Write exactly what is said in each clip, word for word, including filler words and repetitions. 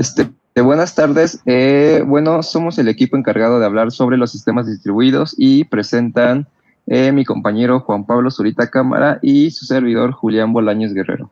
Este, buenas tardes. Eh, bueno, somos el equipo encargado de hablar sobre los sistemas distribuidos y presentan eh, mi compañero Juan Pablo Zurita Cámara y su servidor Julián Bolaños Guerrero.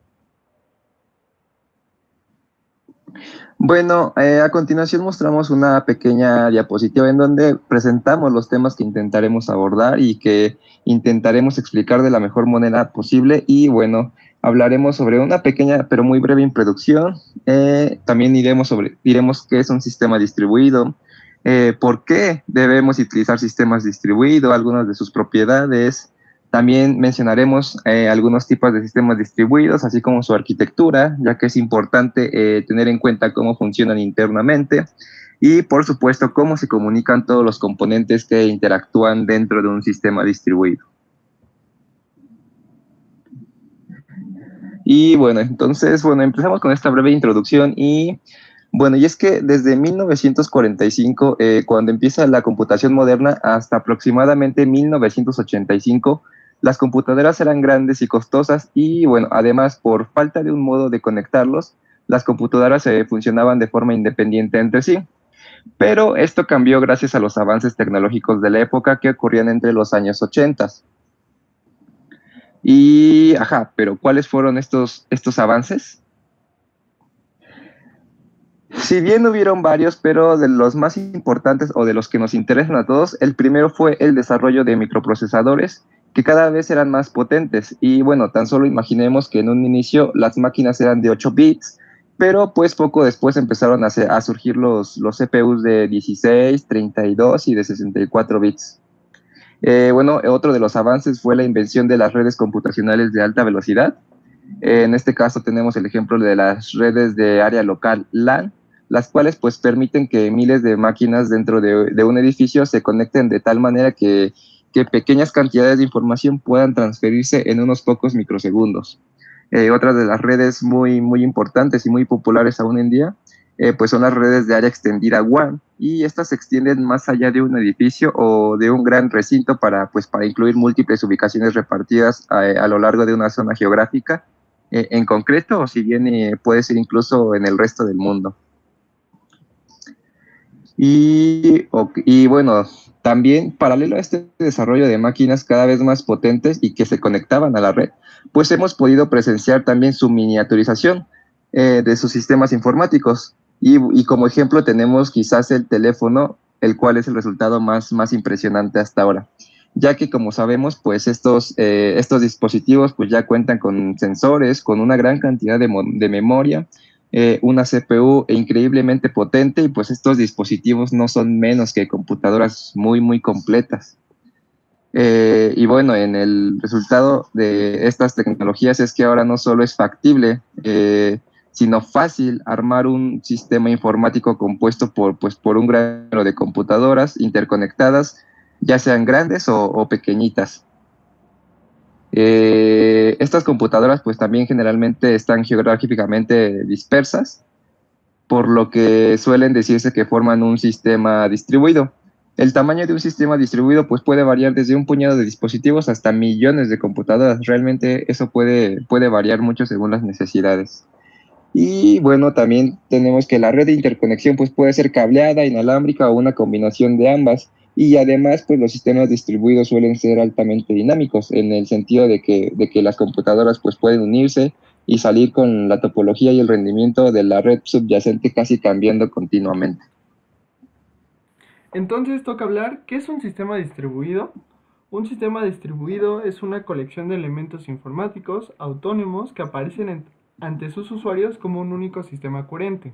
Bueno, eh, a continuación mostramos una pequeña diapositiva en donde presentamos los temas que intentaremos abordar y que intentaremos explicar de la mejor manera posible. Y bueno, hablaremos sobre una pequeña pero muy breve introducción. Eh, también iremos sobre, diremos qué es un sistema distribuido, eh, por qué debemos utilizar sistemas distribuidos, algunas de sus propiedades. También mencionaremos eh, algunos tipos de sistemas distribuidos, así como su arquitectura, ya que es importante eh, tener en cuenta cómo funcionan internamente y, por supuesto, cómo se comunican todos los componentes que interactúan dentro de un sistema distribuido. Y bueno, entonces, bueno, empezamos con esta breve introducción y bueno, y es que desde mil novecientos cuarenta y cinco, eh, cuando empieza la computación moderna, hasta aproximadamente mil novecientos ochenta y cinco, las computadoras eran grandes y costosas y, bueno, además, por falta de un modo de conectarlos, las computadoras eh, funcionaban de forma independiente entre sí. Pero esto cambió gracias a los avances tecnológicos de la época que ocurrían entre los años ochenta. Y, ajá, pero ¿cuáles fueron estos, estos avances? Si bien hubieron varios, pero de los más importantes o de los que nos interesan a todos, el primero fue el desarrollo de microprocesadores que cada vez eran más potentes. Y bueno, tan solo imaginemos que en un inicio las máquinas eran de ocho bits, pero pues poco después empezaron a, a surgir los, los C P Us de dieciséis, treinta y dos y de sesenta y cuatro bits. Eh, bueno, otro de los avances fue la invención de las redes computacionales de alta velocidad. Eh, en este caso tenemos el ejemplo de las redes de área local LAN, las cuales pues permiten que miles de máquinas dentro de, de un edificio se conecten de tal manera que, que, pequeñas cantidades de información puedan transferirse en unos pocos microsegundos. Eh, otras de las redes muy, muy importantes y muy populares aún en día, eh, pues son las redes de área extendida W A N, y estas se extienden más allá de un edificio o de un gran recinto para, pues, para incluir múltiples ubicaciones repartidas a, a lo largo de una zona geográfica eh, en concreto, o si bien eh, puede ser incluso en el resto del mundo. Y, y bueno, también paralelo a este desarrollo de máquinas cada vez más potentes y que se conectaban a la red, pues hemos podido presenciar también su miniaturización eh, de sus sistemas informáticos. Y, y como ejemplo tenemos quizás el teléfono, el cual es el resultado más, más impresionante hasta ahora, ya que como sabemos, pues estos, eh, estos dispositivos pues ya cuentan con sensores, con una gran cantidad de, de memoria, eh, una C P U increíblemente potente, y pues estos dispositivos no son menos que computadoras muy, muy completas. Eh, y bueno, en el resultado de estas tecnologías es que ahora no solo es factible, eh, sino fácil armar un sistema informático compuesto por, pues, por un gran número de computadoras interconectadas, ya sean grandes o, o pequeñitas. Eh, estas computadoras pues también generalmente están geográficamente dispersas, por lo que suelen decirse que forman un sistema distribuido. El tamaño de un sistema distribuido pues puede variar desde un puñado de dispositivos hasta millones de computadoras. Realmente eso puede, puede variar mucho según las necesidades. Y bueno, también tenemos que la red de interconexión pues puede ser cableada, inalámbrica o una combinación de ambas. Y además, pues los sistemas distribuidos suelen ser altamente dinámicos, en el sentido de que, de que las computadoras pues pueden unirse y salir con la topología y el rendimiento de la red subyacente casi cambiando continuamente. Entonces toca hablar, ¿qué es un sistema distribuido? Un sistema distribuido es una colección de elementos informáticos autónomos que aparecen en, ante sus usuarios como un único sistema coherente.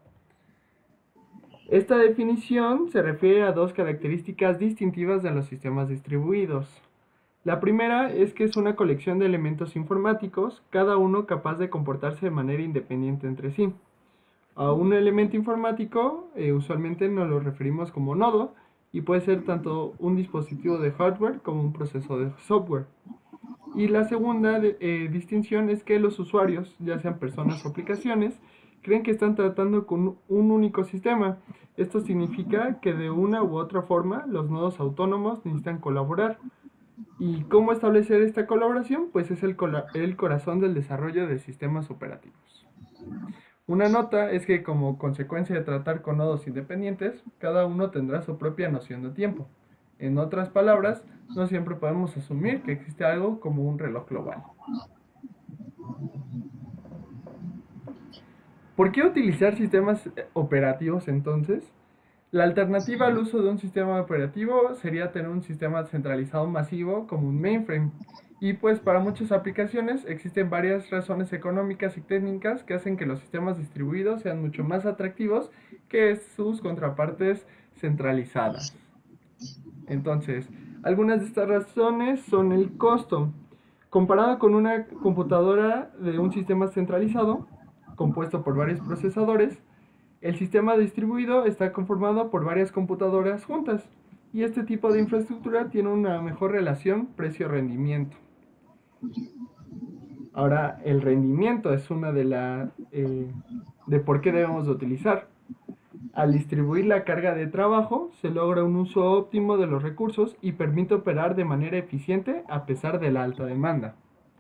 Esta definición se refiere a dos características distintivas de los sistemas distribuidos. La primera es que es una colección de elementos informáticos, cada uno capaz de comportarse de manera independiente entre sí. A un elemento informático eh, usualmente nos lo referimos como nodo, y puede ser tanto un dispositivo de hardware como un proceso de software. Y la segunda de, eh, distinción es que los usuarios, ya sean personas o aplicaciones, creen que están tratando con un único sistema. Esto significa que de una u otra forma los nodos autónomos necesitan colaborar. ¿Y cómo establecer esta colaboración? Pues es el, el corazón del desarrollo de sistemas operativos. Una nota es que como consecuencia de tratar con nodos independientes, cada uno tendrá su propia noción de tiempo. En otras palabras, no siempre podemos asumir que existe algo como un reloj global. ¿Por qué utilizar sistemas operativos entonces? La alternativa al uso de un sistema operativo sería tener un sistema centralizado masivo como un mainframe. Y pues para muchas aplicaciones existen varias razones económicas y técnicas que hacen que los sistemas distribuidos sean mucho más atractivos que sus contrapartes centralizadas. Entonces, algunas de estas razones son el costo. Comparado con una computadora de un sistema centralizado, compuesto por varios procesadores, el sistema distribuido está conformado por varias computadoras juntas y este tipo de infraestructura tiene una mejor relación precio-rendimiento. Ahora, el rendimiento es una de las eh, de por qué debemos de utilizar. Al distribuir la carga de trabajo, se logra un uso óptimo de los recursos y permite operar de manera eficiente a pesar de la alta demanda.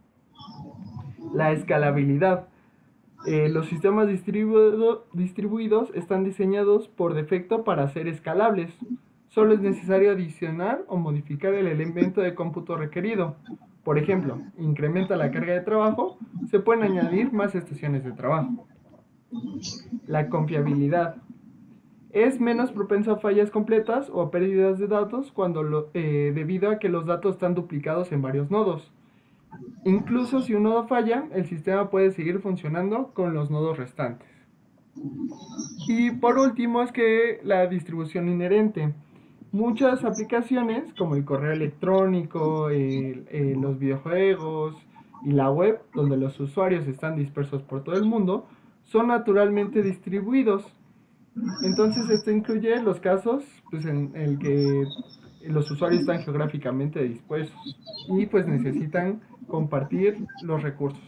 La escalabilidad. Eh, los sistemas distribuido, distribuidos están diseñados por defecto para ser escalables. Solo es necesario adicionar o modificar el elemento de cómputo requerido. Por ejemplo, incrementa la carga de trabajo, se pueden añadir más estaciones de trabajo. La confiabilidad. Es menos propenso a fallas completas o a pérdidas de datos cuando lo, eh, debido a que los datos están duplicados en varios nodos. Incluso si un nodo falla, el sistema puede seguir funcionando con los nodos restantes. Y por último es que la distribución inherente. Muchas aplicaciones como el correo electrónico, el, eh, los videojuegos y la web, donde los usuarios están dispersos por todo el mundo, son naturalmente distribuidos. Entonces esto incluye los casos pues, en el que los usuarios están geográficamente dispuestos y pues necesitan compartir los recursos.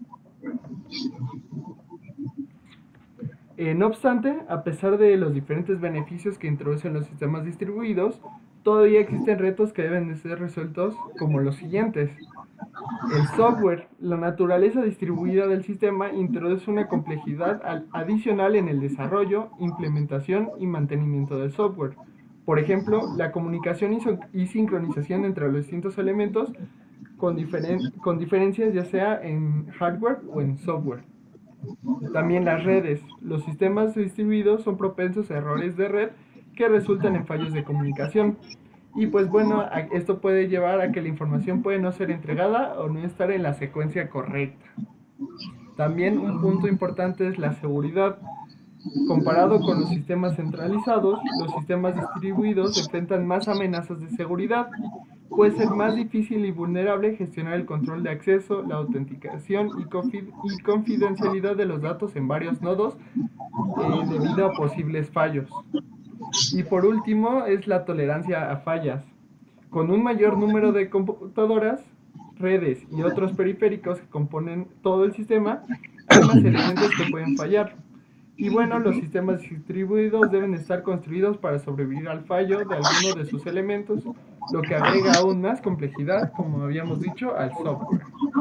Eh, no obstante, a pesar de los diferentes beneficios que introducen los sistemas distribuidos, todavía existen retos que deben de ser resueltos como los siguientes. El software, la naturaleza distribuida del sistema introduce una complejidad adicional en el desarrollo, implementación y mantenimiento del software. Por ejemplo, la comunicación y sincronización entre los distintos elementos con, diferen con diferencias ya sea en hardware o en software. También las redes. Los sistemas distribuidos son propensos a errores de red que resultan en fallos de comunicación. Y pues bueno, esto puede llevar a que la información puede no ser entregada o no estar en la secuencia correcta. También un punto importante es la seguridad. Comparado con los sistemas centralizados, los sistemas distribuidos enfrentan más amenazas de seguridad. Puede ser más difícil y vulnerable gestionar el control de acceso, la autenticación y, confid y confidencialidad de los datos en varios nodos eh, debido a posibles fallos. Y por último es la tolerancia a fallas. Con un mayor número de computadoras, redes y otros periféricos que componen todo el sistema, hay más elementos que pueden fallar. Y bueno, los sistemas distribuidos deben estar construidos para sobrevivir al fallo de alguno de sus elementos, lo que agrega aún más complejidad, como habíamos dicho, al software.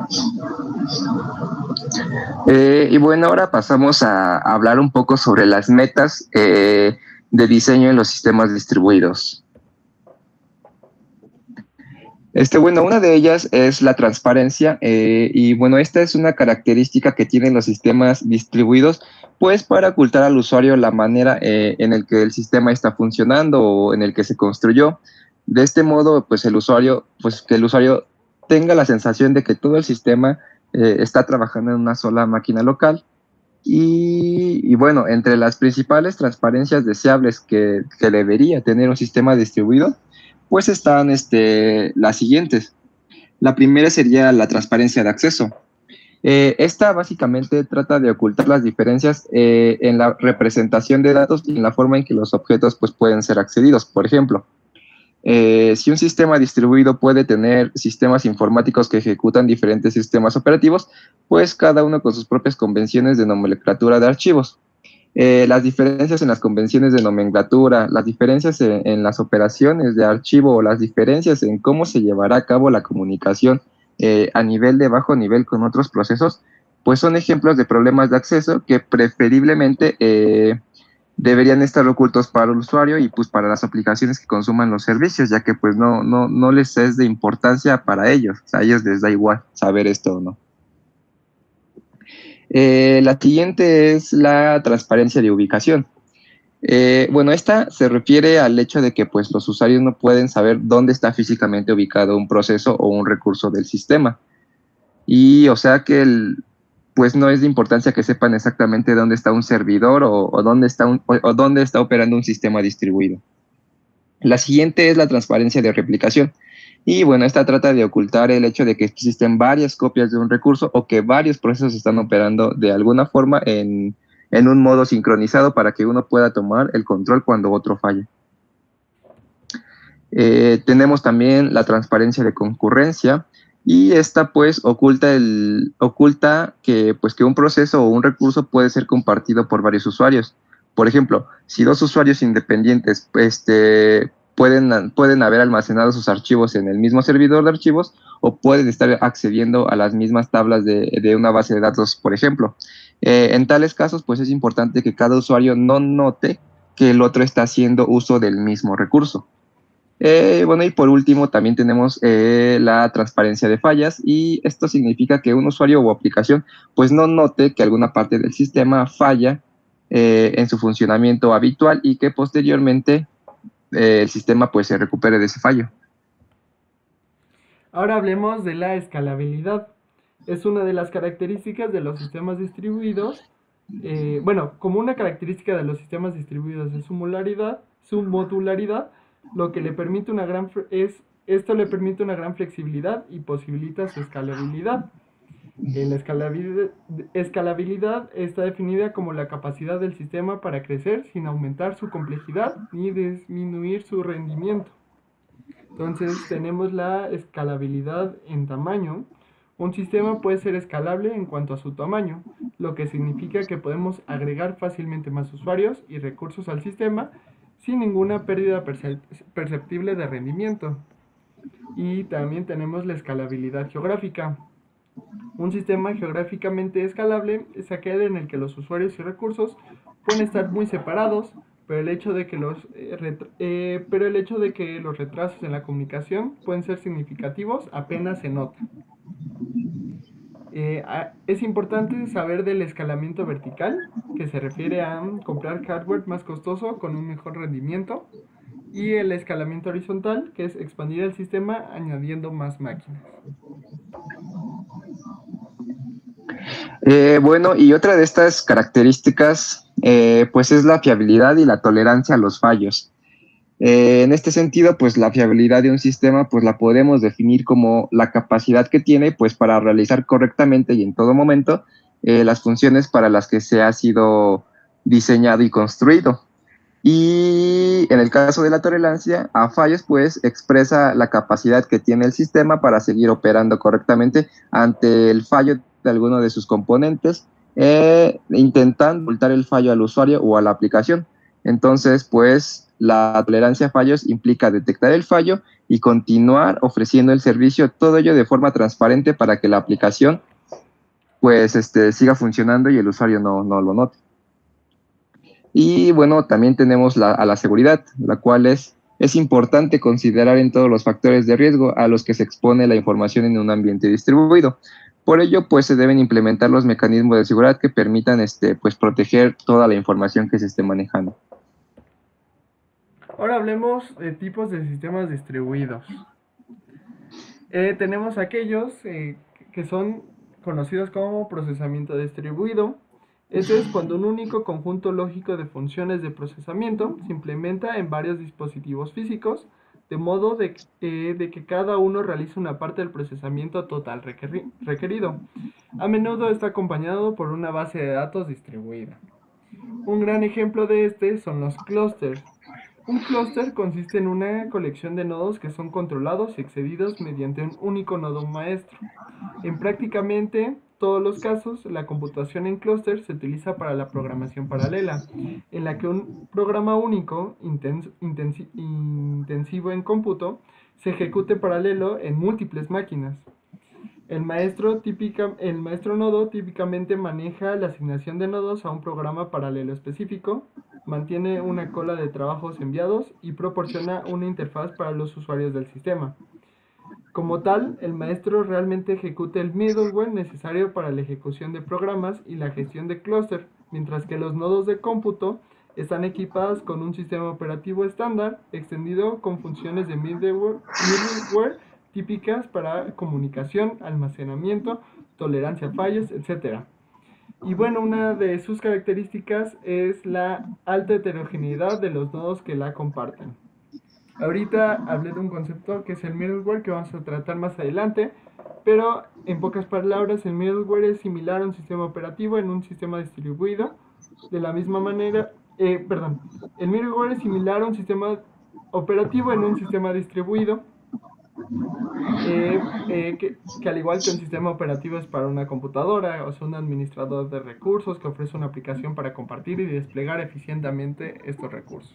Eh, y bueno, ahora pasamos a hablar un poco sobre las metas eh, de diseño en los sistemas distribuidos. Este, bueno, una de ellas es la transparencia eh, y bueno, esta es una característica que tienen los sistemas distribuidos, pues para ocultar al usuario la manera eh, en el que el sistema está funcionando o en el que se construyó. De este modo, pues el usuario, pues que el usuario tenga la sensación de que todo el sistema eh, está trabajando en una sola máquina local. Y, y bueno, entre las principales transparencias deseables que, que debería tener un sistema distribuido, pues están este, las siguientes. La primera sería la transparencia de acceso. Eh, esta básicamente trata de ocultar las diferencias eh, en la representación de datos y en la forma en que los objetos pues, pueden ser accedidos. Por ejemplo, eh, si un sistema distribuido puede tener sistemas informáticos que ejecutan diferentes sistemas operativos, pues cada uno con sus propias convenciones de nomenclatura de archivos. Eh, las diferencias en las convenciones de nomenclatura, las diferencias en, en las operaciones de archivo o las diferencias en cómo se llevará a cabo la comunicación eh, a nivel de bajo nivel con otros procesos, pues son ejemplos de problemas de acceso que preferiblemente eh, deberían estar ocultos para el usuario y pues para las aplicaciones que consuman los servicios, ya que pues no, no, no les es de importancia para ellos, o sea, a ellos les da igual saber esto o no. Eh, la siguiente es la transparencia de ubicación. Eh, bueno, esta se refiere al hecho de que pues, los usuarios no pueden saber dónde está físicamente ubicado un proceso o un recurso del sistema. Y o sea que el, pues no es de importancia que sepan exactamente dónde está un servidor o, o dónde está un, o, o dónde está operando un sistema distribuido. La siguiente es la transparencia de replicación. Y bueno, esta trata de ocultar el hecho de que existen varias copias de un recurso o que varios procesos están operando de alguna forma en, en un modo sincronizado para que uno pueda tomar el control cuando otro falle. Eh, tenemos también la transparencia de concurrencia y esta pues oculta, el, oculta que, pues, que un proceso o un recurso puede ser compartido por varios usuarios. Por ejemplo, si dos usuarios independientes este, pueden, pueden haber almacenado sus archivos en el mismo servidor de archivos o pueden estar accediendo a las mismas tablas de, de una base de datos, por ejemplo. Eh, en tales casos, pues es importante que cada usuario no note que el otro está haciendo uso del mismo recurso. Eh, bueno, y por último también tenemos eh, la transparencia de fallas y esto significa que un usuario o aplicación pues no note que alguna parte del sistema falla eh, en su funcionamiento habitual y que posteriormente eh, el sistema pues se recupere de ese fallo. Ahora hablemos de la escalabilidad. Es una de las características de los sistemas distribuidos. Eh, bueno, como una característica de los sistemas distribuidos es su modularidad, su modularidad, lo que le permite una gran es esto le permite una gran flexibilidad y posibilita su escalabilidad. Eh, la escalabilidad, escalabilidad está definida como la capacidad del sistema para crecer sin aumentar su complejidad ni disminuir su rendimiento. Entonces tenemos la escalabilidad en tamaño. Un sistema puede ser escalable en cuanto a su tamaño, lo que significa que podemos agregar fácilmente más usuarios y recursos al sistema sin ninguna pérdida perceptible de rendimiento. Y también tenemos la escalabilidad geográfica. Un sistema geográficamente escalable es aquel en el que los usuarios y recursos pueden estar muy separados, pero el hecho de que los, eh, eh, pero el hecho de que los retrasos en la comunicación pueden ser significativos apenas se nota. Eh, es importante saber del escalamiento vertical, que se refiere a comprar hardware más costoso con un mejor rendimiento, y el escalamiento horizontal, que es expandir el sistema añadiendo más máquinas. Eh, bueno, y otra de estas características eh, pues es la fiabilidad y la tolerancia a los fallos. Eh, en este sentido, pues la fiabilidad de un sistema, pues la podemos definir como la capacidad que tiene, pues para realizar correctamente y en todo momento eh, las funciones para las que se ha sido diseñado y construido. Y en el caso de la tolerancia a fallos, pues expresa la capacidad que tiene el sistema para seguir operando correctamente ante el fallo de alguno de sus componentes, eh, intentando ocultar el fallo al usuario o a la aplicación. Entonces, pues la tolerancia a fallos implica detectar el fallo y continuar ofreciendo el servicio, todo ello de forma transparente para que la aplicación pues este, siga funcionando y el usuario no, no lo note. Y bueno, también tenemos la, a la seguridad, la cual es, es importante considerar en todos los factores de riesgo a los que se expone la información en un ambiente distribuido. Por ello, pues se deben implementar los mecanismos de seguridad que permitan este, pues, proteger toda la información que se esté manejando. Ahora hablemos de tipos de sistemas distribuidos. Eh, tenemos aquellos eh, que son conocidos como procesamiento distribuido. Esto es cuando un único conjunto lógico de funciones de procesamiento se implementa en varios dispositivos físicos, de modo de, eh, de que cada uno realiza una parte del procesamiento total requeri requerido. A menudo está acompañado por una base de datos distribuida. Un gran ejemplo de este son los clústeres. Un clúster consiste en una colección de nodos que son controlados y excedidos mediante un único nodo maestro. En prácticamente todos los casos, la computación en clúster se utiliza para la programación paralela, en la que un programa único, intens intensi intensivo en cómputo, se ejecute paralelo en múltiples máquinas. El maestro, típica, el maestro nodo típicamente maneja la asignación de nodos a un programa paralelo específico, mantiene una cola de trabajos enviados y proporciona una interfaz para los usuarios del sistema. Como tal, el maestro realmente ejecuta el middleware necesario para la ejecución de programas y la gestión de clúster, mientras que los nodos de cómputo están equipados con un sistema operativo estándar extendido con funciones de middleware, middleware típicas para comunicación, almacenamiento, tolerancia a fallos, etcétera. Y bueno, una de sus características es la alta heterogeneidad de los nodos que la comparten. Ahorita hablé de un concepto que es el middleware que vamos a tratar más adelante, pero en pocas palabras el middleware es similar a un sistema operativo en un sistema distribuido. De la misma manera, eh, perdón, el middleware es similar a un sistema operativo en un sistema distribuido. Eh, eh, que, que al igual que un sistema operativo es para una computadora, o sea, un administrador de recursos que ofrece una aplicación para compartir y desplegar eficientemente estos recursos.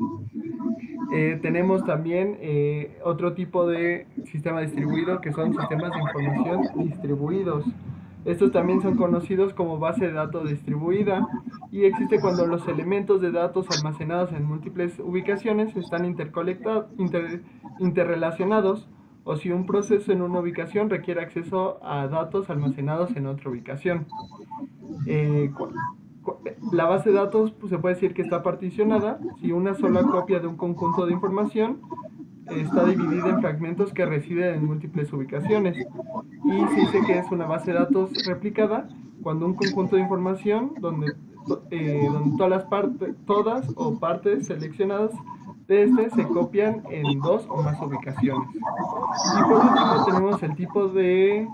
Eh, tenemos también eh, otro tipo de sistema distribuido que son sistemas de información distribuidos. Estos también son conocidos como base de datos distribuida y existe cuando los elementos de datos almacenados en múltiples ubicaciones están interconectados, inter, interrelacionados, o si un proceso en una ubicación requiere acceso a datos almacenados en otra ubicación. Eh, la base de datos pues, se puede decir que está particionada si una sola copia de un conjunto de información está dividida en fragmentos que residen en múltiples ubicaciones. Y se dice que es una base de datos replicada cuando un conjunto de información donde, eh, donde todas las partes, todas o partes seleccionadas de este se copian en dos o más ubicaciones. Y por último tenemos el tipo de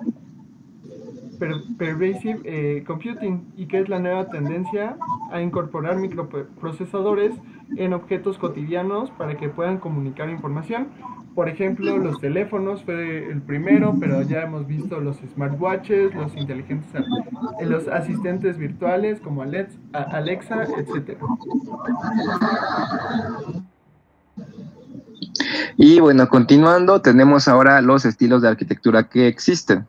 per pervasive eh, computing, y que es la nueva tendencia a incorporar microprocesadores en objetos cotidianos para que puedan comunicar información. Por ejemplo, los teléfonos fue el primero, pero ya hemos visto los smartwatches, los inteligentes, los asistentes virtuales como Alexa, etcétera. Y bueno, continuando, tenemos ahora los estilos de arquitectura que existen.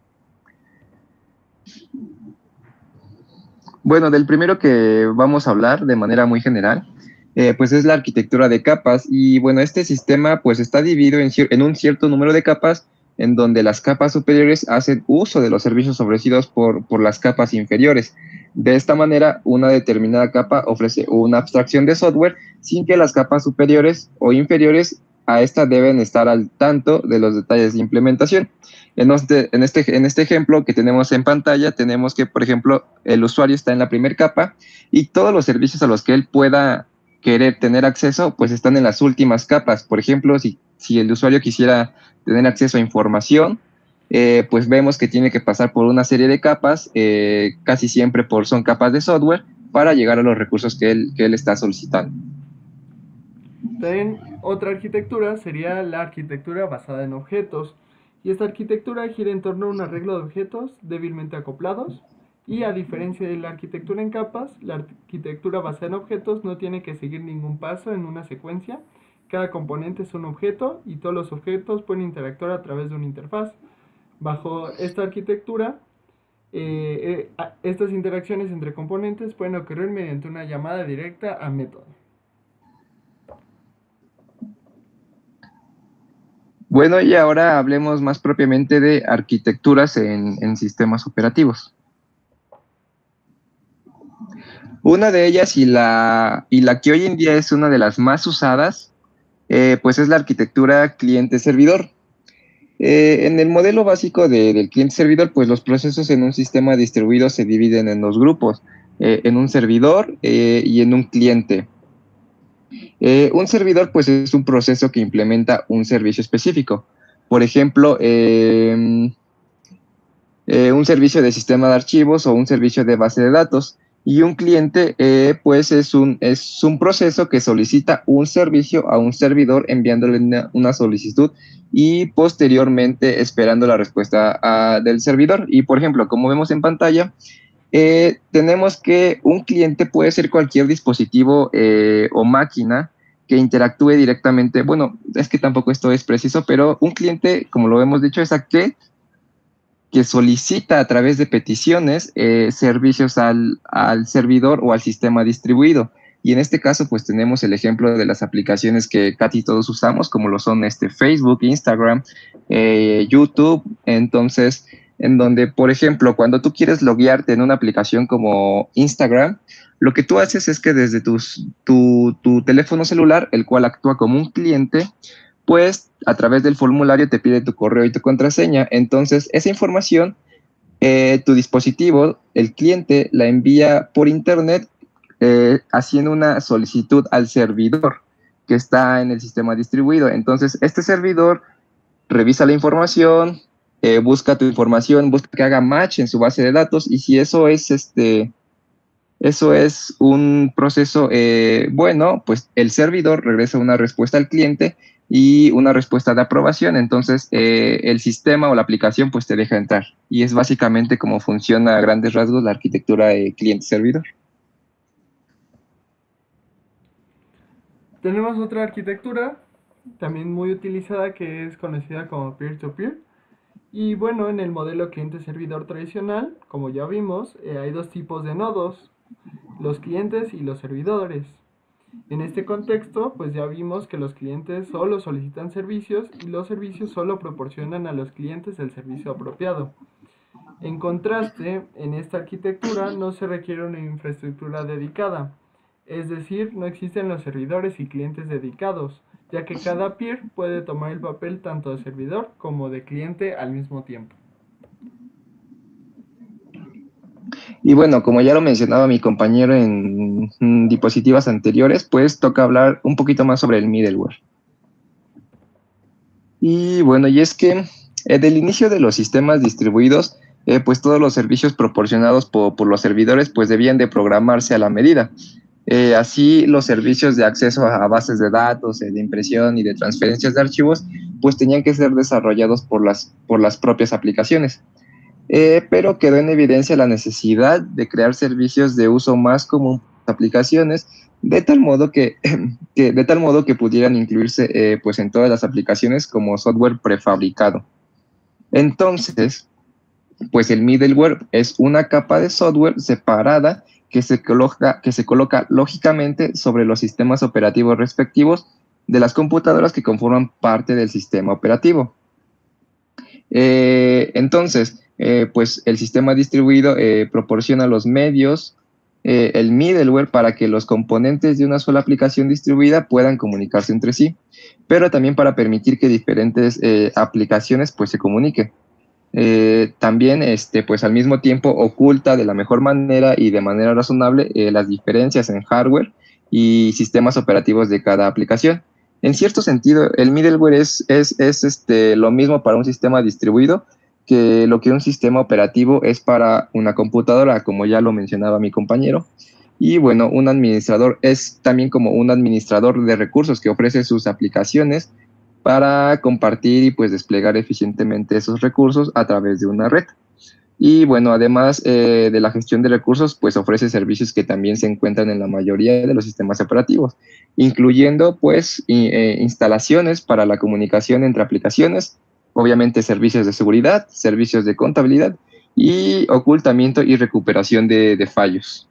Bueno, del primero que vamos a hablar de manera muy general, eh, pues es la arquitectura de capas. Y bueno, este sistema pues está dividido en, en un cierto número de capas, en donde las capas superiores hacen uso de los servicios ofrecidos por, por las capas inferiores. De esta manera, una determinada capa ofrece una abstracción de software sin que las capas superiores o inferiores a esta deben estar al tanto de los detalles de implementación. En este, en, este, en este ejemplo que tenemos en pantalla, tenemos que, por ejemplo, el usuario está en la primera capa y todos los servicios a los que él pueda querer tener acceso, pues están en las últimas capas. Por ejemplo, si, si el usuario quisiera tener acceso a información, eh, pues vemos que tiene que pasar por una serie de capas, eh, casi siempre por, son capas de software, para llegar a los recursos que él, que él está solicitando. También otra arquitectura sería la arquitectura basada en objetos. Y esta arquitectura gira en torno a un arreglo de objetos débilmente acoplados. Y a diferencia de la arquitectura en capas, la arquitectura basada en objetos no tiene que seguir ningún paso en una secuencia. Cada componente es un objeto y todos los objetos pueden interactuar a través de una interfaz. Bajo esta arquitectura, eh, eh, estas interacciones entre componentes pueden ocurrir mediante una llamada directa a método. Bueno, y ahora hablemos más propiamente de arquitecturas en, en sistemas operativos. Una de ellas, y la, y la que hoy en día es una de las más usadas, eh, pues es la arquitectura cliente-servidor. Eh, en el modelo básico de, del cliente-servidor, pues los procesos en un sistema distribuido se dividen en dos grupos, eh, en un servidor eh, y en un cliente. Eh, un servidor, pues, es un proceso que implementa un servicio específico. Por ejemplo, eh, eh, un servicio de sistema de archivos o un servicio de base de datos. Y un cliente, eh, pues, es un, es un proceso que solicita un servicio a un servidor enviándole una, una solicitud y posteriormente esperando la respuesta a, del servidor. Y, por ejemplo, como vemos en pantalla, Eh, tenemos que un cliente puede ser cualquier dispositivo eh, o máquina que interactúe directamente. Bueno, es que tampoco esto es preciso, pero un cliente, como lo hemos dicho, es aquel que solicita a través de peticiones eh, servicios al, al servidor o al sistema distribuido. Y en este caso, pues tenemos el ejemplo de las aplicaciones que casi todos usamos, como lo son este, Facebook, Instagram, eh, YouTube. Entonces, en donde, por ejemplo, cuando tú quieres loguearte en una aplicación como Instagram, lo que tú haces es que desde tus, tu, tu teléfono celular, el cual actúa como un cliente, pues a través del formulario te pide tu correo y tu contraseña. Entonces, esa información, eh, tu dispositivo, el cliente, la envía por internet eh, haciendo una solicitud al servidor que está en el sistema distribuido. Entonces, este servidor revisa la información, eh, busca tu información, busca que haga match en su base de datos, y si eso es este eso es un proceso eh, bueno, pues el servidor regresa una respuesta al cliente y una respuesta de aprobación. Entonces eh, el sistema o la aplicación pues te deja entrar. Y es básicamente cómo funciona a grandes rasgos la arquitectura de cliente-servidor. Tenemos otra arquitectura también muy utilizada que es conocida como peer-to-peer. Y bueno, en el modelo cliente-servidor tradicional, como ya vimos, eh, hay dos tipos de nodos, los clientes y los servidores. En este contexto, pues ya vimos que los clientes solo solicitan servicios y los servicios solo proporcionan a los clientes el servicio apropiado. En contraste, en esta arquitectura no se requiere una infraestructura dedicada, es decir, no existen los servidores y clientes dedicados, ya que cada peer puede tomar el papel tanto de servidor como de cliente al mismo tiempo. Y bueno, como ya lo mencionaba mi compañero en, en diapositivas anteriores, pues toca hablar un poquito más sobre el middleware. Y bueno, y es que eh, del inicio de los sistemas distribuidos, eh, pues todos los servicios proporcionados por, por los servidores pues debían de programarse a la medida. Eh, así los servicios de acceso a, a bases de datos, eh, de impresión y de transferencias de archivos, pues tenían que ser desarrollados por las, por las propias aplicaciones. Eh, pero quedó en evidencia la necesidad de crear servicios de uso más común por las aplicaciones, de tal modo que, que, de tal modo que pudieran incluirse eh, pues en todas las aplicaciones como software prefabricado. Entonces, pues el middleware es una capa de software separada que se coloca, que se coloca lógicamente sobre los sistemas operativos respectivos de las computadoras que conforman parte del sistema operativo. Eh, entonces, eh, pues el sistema distribuido eh, proporciona los medios, eh, el middleware, para que los componentes de una sola aplicación distribuida puedan comunicarse entre sí, pero también para permitir que diferentes eh, aplicaciones pues se comuniquen. Eh, también, este, pues al mismo tiempo oculta de la mejor manera y de manera razonable eh, las diferencias en hardware y sistemas operativos de cada aplicación. En cierto sentido, el middleware es, es, es este, lo mismo para un sistema distribuido que lo que un sistema operativo es para una computadora, como ya lo mencionaba mi compañero. Y bueno, un administrador es también como un administrador de recursos que ofrece sus aplicaciones para compartir y pues desplegar eficientemente esos recursos a través de una red. Y bueno, además eh, de la gestión de recursos, pues ofrece servicios que también se encuentran en la mayoría de los sistemas operativos, incluyendo pues y, eh, instalaciones para la comunicación entre aplicaciones, obviamente servicios de seguridad, servicios de contabilidad y ocultamiento y recuperación de, de fallos.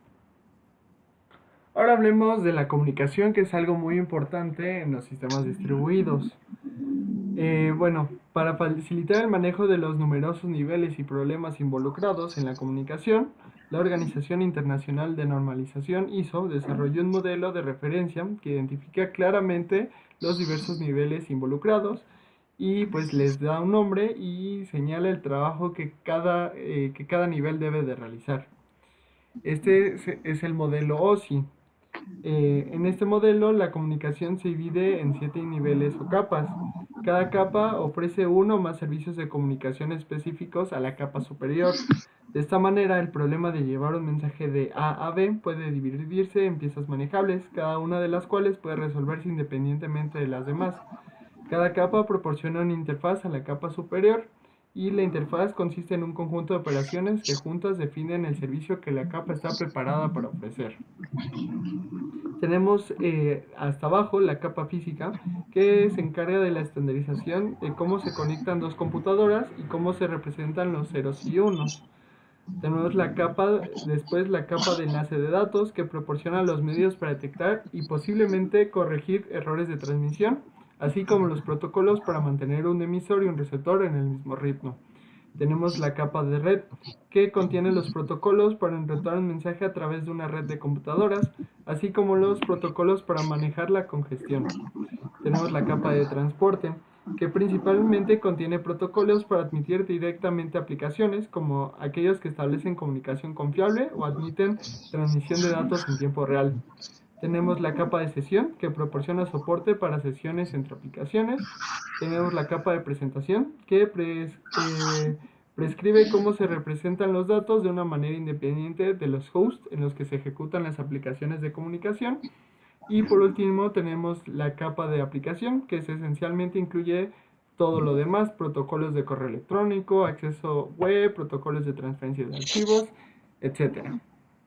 Ahora hablemos de la comunicación, que es algo muy importante en los sistemas distribuidos. Eh, bueno, para facilitar el manejo de los numerosos niveles y problemas involucrados en la comunicación, la Organización Internacional de Normalización I S O desarrolló un modelo de referencia que identifica claramente los diversos niveles involucrados y pues les da un nombre y señala el trabajo que cada, eh, que cada nivel debe de realizar. Este es el modelo O S I. Eh, en este modelo, la comunicación se divide en siete niveles o capas. Cada capa ofrece uno o más servicios de comunicación específicos a la capa superior. De esta manera, el problema de llevar un mensaje de A a B puede dividirse en piezas manejables, cada una de las cuales puede resolverse independientemente de las demás. Cada capa proporciona una interfaz a la capa superior y la interfaz consiste en un conjunto de operaciones que juntas definen el servicio que la capa está preparada para ofrecer. Tenemos eh, hasta abajo la capa física, que se encarga de la estandarización de cómo se conectan dos computadoras y cómo se representan los ceros y unos. Tenemos la capa, después la capa de enlace de datos, que proporciona los medios para detectar y posiblemente corregir errores de transmisión, así como los protocolos para mantener un emisor y un receptor en el mismo ritmo. Tenemos la capa de red, que contiene los protocolos para enrutar un mensaje a través de una red de computadoras, así como los protocolos para manejar la congestión. Tenemos la capa de transporte, que principalmente contiene protocolos para admitir directamente aplicaciones, como aquellos que establecen comunicación confiable o admiten transmisión de datos en tiempo real. Tenemos la capa de sesión, que proporciona soporte para sesiones entre aplicaciones. Tenemos la capa de presentación, que pres eh, prescribe cómo se representan los datos de una manera independiente de los hosts en los que se ejecutan las aplicaciones de comunicación. Y por último tenemos la capa de aplicación, que esencialmente incluye todo lo demás: protocolos de correo electrónico, acceso web, protocolos de transferencia de archivos, etcétera.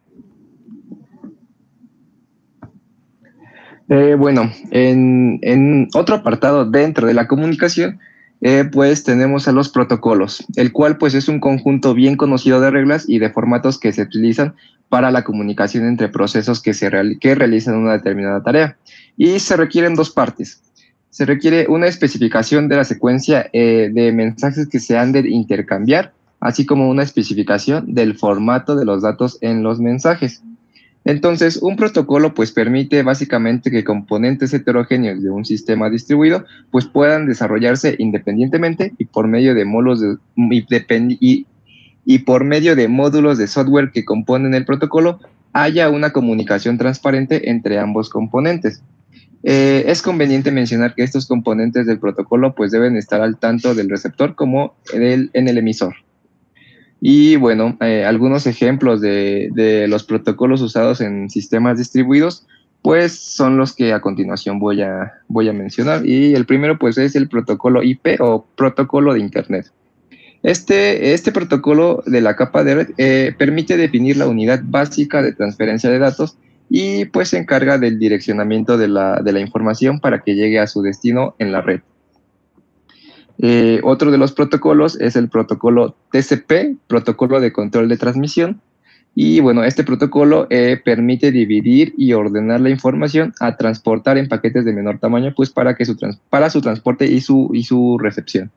Eh, bueno, en, en otro apartado dentro de la comunicación, eh, pues tenemos a los protocolos, el cual pues es un conjunto bien conocido de reglas y de formatos que se utilizan para la comunicación entre procesos que, se real, que realizan una determinada tarea. Y se requieren dos partes. Se requiere una especificación de la secuencia eh, de mensajes que se han de intercambiar, así como una especificación del formato de los datos en los mensajes. Entonces, un protocolo pues permite básicamente que componentes heterogéneos de un sistema distribuido pues puedan desarrollarse independientemente y por medio de módulos de, y, y, y por medio de módulos de software que componen el protocolo haya una comunicación transparente entre ambos componentes. Eh, es conveniente mencionar que estos componentes del protocolo pues deben estar al tanto del receptor como el, en el emisor. Y bueno, eh, algunos ejemplos de, de los protocolos usados en sistemas distribuidos, pues son los que a continuación voy a, voy a mencionar. Y el primero pues es el protocolo I P o protocolo de Internet. Este, este protocolo de la capa de red eh, permite definir la unidad básica de transferencia de datos y pues se encarga del direccionamiento de la, de la información para que llegue a su destino en la red. Eh, otro de los protocolos es el protocolo T C P, protocolo de control de transmisión. Y bueno, este protocolo eh, permite dividir y ordenar la información a transportar en paquetes de menor tamaño, pues para, que su, trans para su transporte y su, y su recepción.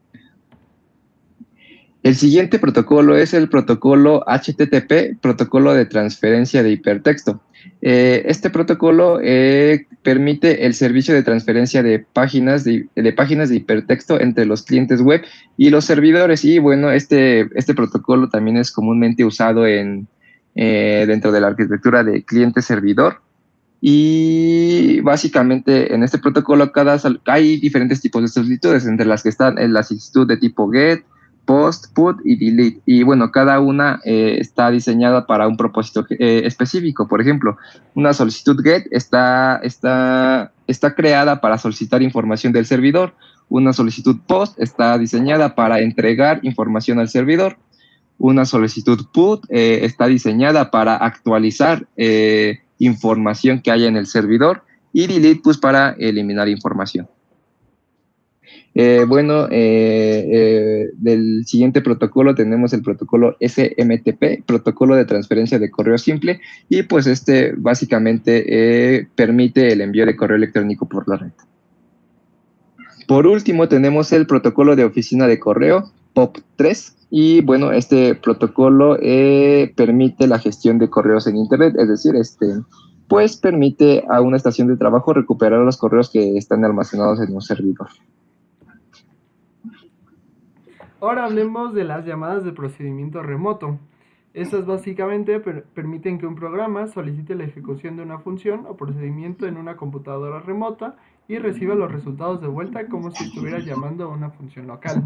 El siguiente protocolo es el protocolo H T T P, protocolo de transferencia de hipertexto. Eh, este protocolo eh, permite el servicio de transferencia de páginas de, de páginas de hipertexto entre los clientes web y los servidores. Y bueno, este, este protocolo también es comúnmente usado en, eh, dentro de la arquitectura de cliente-servidor. Y básicamente en este protocolo cada, hay diferentes tipos de solicitudes, entre las que están en la solicitud de tipo GET, POST, PUT y DELETE. Y bueno, cada una eh, está diseñada para un propósito eh, específico. Por ejemplo, una solicitud GET está, está, está creada para solicitar información del servidor. Una solicitud POST está diseñada para entregar información al servidor. Una solicitud PUT eh, está diseñada para actualizar eh, información que haya en el servidor. Y DELETE pues para eliminar información. Eh, bueno, eh, eh, del siguiente protocolo tenemos el protocolo S M T P, protocolo de transferencia de correo simple, y pues este básicamente eh, permite el envío de correo electrónico por la red. Por último tenemos el protocolo de oficina de correo, P O P tres, y bueno, este protocolo eh, permite la gestión de correos en internet, es decir, este, pues permite a una estación de trabajo recuperar los correos que están almacenados en un servidor. Ahora hablemos de las llamadas de procedimiento remoto. Estas básicamente per permiten que un programa solicite la ejecución de una función o procedimiento en una computadora remota y reciba los resultados de vuelta como si estuviera llamando a una función local.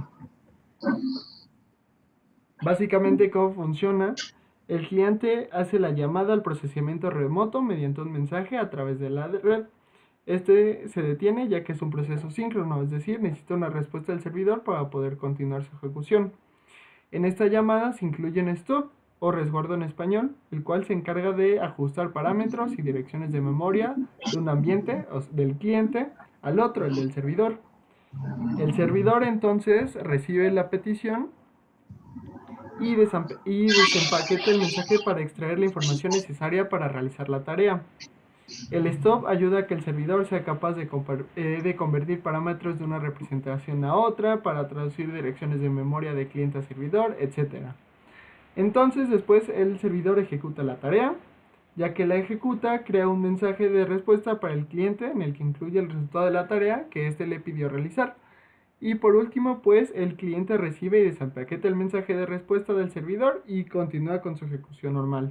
Básicamente, ¿cómo funciona? El cliente hace la llamada al procesamiento remoto mediante un mensaje a través de la red. Este se detiene ya que es un proceso síncrono, es decir, necesita una respuesta del servidor para poder continuar su ejecución. En esta llamada se incluye un stop o resguardo en español, el cual se encarga de ajustar parámetros y direcciones de memoria de un ambiente, o del cliente, al otro, el del servidor. El servidor entonces recibe la petición y, y desempaqueta el mensaje para extraer la información necesaria para realizar la tarea. El stop ayuda a que el servidor sea capaz de, eh, de convertir parámetros de una representación a otra, para traducir direcciones de memoria de cliente a servidor, etcétera. Entonces después el servidor ejecuta la tarea. Ya que la ejecuta, crea un mensaje de respuesta para el cliente en el que incluye el resultado de la tarea que éste le pidió realizar. Y por último, pues el cliente recibe y desempaqueta el mensaje de respuesta del servidor y continúa con su ejecución normal.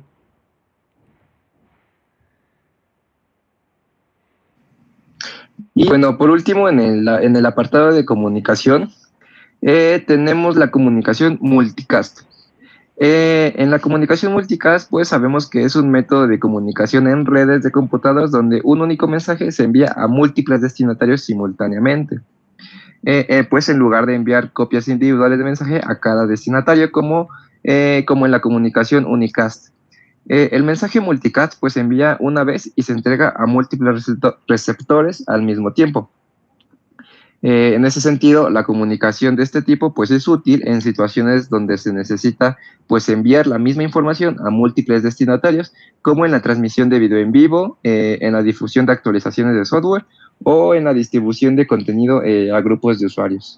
Y bueno, por último, en el, en el apartado de comunicación, eh, tenemos la comunicación multicast. Eh, en la comunicación multicast, pues sabemos que es un método de comunicación en redes de computadoras donde un único mensaje se envía a múltiples destinatarios simultáneamente. Eh, eh, pues en lugar de enviar copias individuales de mensaje a cada destinatario, como, eh, como en la comunicación unicast. Eh, el mensaje multicast pues se envía una vez y se entrega a múltiples receptores al mismo tiempo. Eh, en ese sentido, la comunicación de este tipo pues es útil en situaciones donde se necesita pues enviar la misma información a múltiples destinatarios, como en la transmisión de video en vivo, eh, en la difusión de actualizaciones de software o en la distribución de contenido eh, a grupos de usuarios.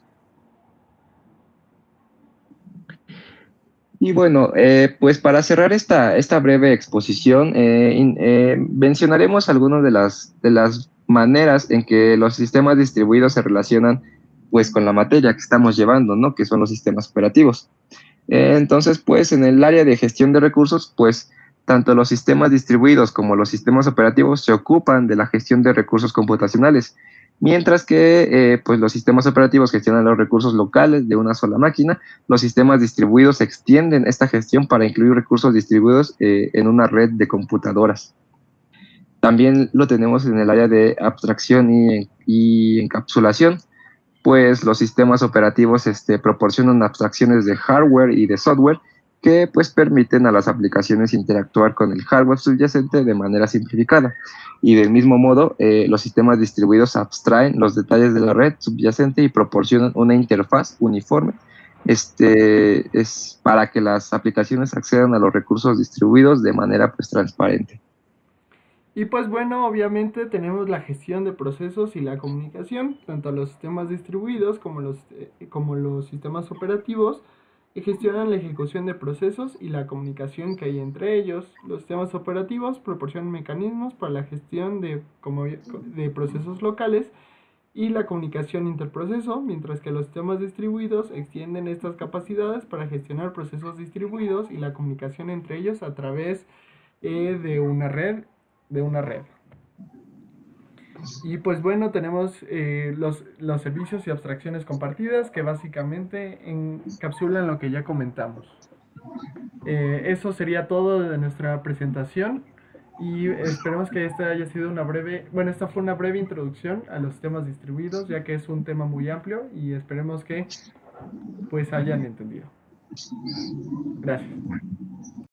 Y bueno, eh, pues para cerrar esta, esta breve exposición, eh, in, eh, mencionaremos algunas de las, de las maneras en que los sistemas distribuidos se relacionan pues con la materia que estamos llevando, ¿no? Que son los sistemas operativos. Eh, entonces, pues en el área de gestión de recursos, pues tanto los sistemas distribuidos como los sistemas operativos se ocupan de la gestión de recursos computacionales, mientras que eh, pues los sistemas operativos gestionan los recursos locales de una sola máquina. Los sistemas distribuidos extienden esta gestión para incluir recursos distribuidos eh, en una red de computadoras. También lo tenemos en el área de abstracción y, y encapsulación, pues los sistemas operativos este, proporcionan abstracciones de hardware y de software que pues permiten a las aplicaciones interactuar con el hardware subyacente de manera simplificada. Y del mismo modo, eh, los sistemas distribuidos abstraen los detalles de la red subyacente y proporcionan una interfaz uniforme este, es para que las aplicaciones accedan a los recursos distribuidos de manera pues transparente. Y pues bueno, obviamente tenemos la gestión de procesos y la comunicación, tanto los sistemas distribuidos como los, eh, como los sistemas operativos, que gestionan la ejecución de procesos y la comunicación que hay entre ellos. Los sistemas operativos proporcionan mecanismos para la gestión de, como, de procesos locales y la comunicación interproceso, mientras que los sistemas distribuidos extienden estas capacidades para gestionar procesos distribuidos y la comunicación entre ellos a través eh, de una red de una red. Y pues bueno, tenemos eh, los, los servicios y abstracciones compartidas que básicamente encapsulan lo que ya comentamos. Eh, eso sería todo de nuestra presentación y esperemos que esta haya sido una breve, bueno, esta fue una breve introducción a los temas distribuidos, ya que es un tema muy amplio y esperemos que pues hayan entendido. Gracias.